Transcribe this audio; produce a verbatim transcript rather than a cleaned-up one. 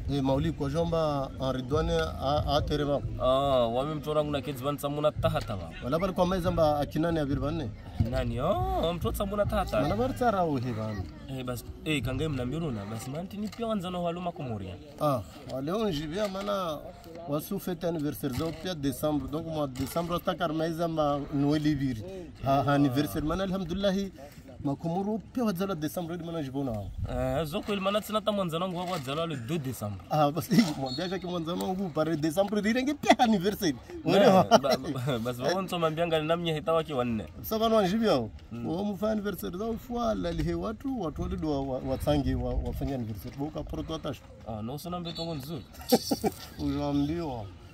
eh mauli kwa jomba Ridwane a tereba ah wame mtora nguna kidzban samuna tahata ba wala bal kwa maiza mba akinani abirbanne nani oh mtora samuna tahata mana bar tsara o hiban eh bas eh kangaye mnambiruna bas manti ni pia wanzano haluma kumoria ah leo njibia mana wasu fête anniversaire zo pia décembre donc mois de décembre ta kar maiza mba noeli biri ha anniversaire mana alhamdulillah makumuru pia wadzala décembre mana jibona eh zoko il mana tsina ta mwanzano wangu wadzala le deux décembre ah bas mwambia jaki mwanzano wangu pare décembre direnge pia anniversaire bas wonso mambianga namnya hitawa ki wanne sabana wanjibia o mufa anniversaire za fwa la lihe watu watu wale watsangi wafanya anniversaire boka proto atash ah no sona mbetongo nzuri ujamliwa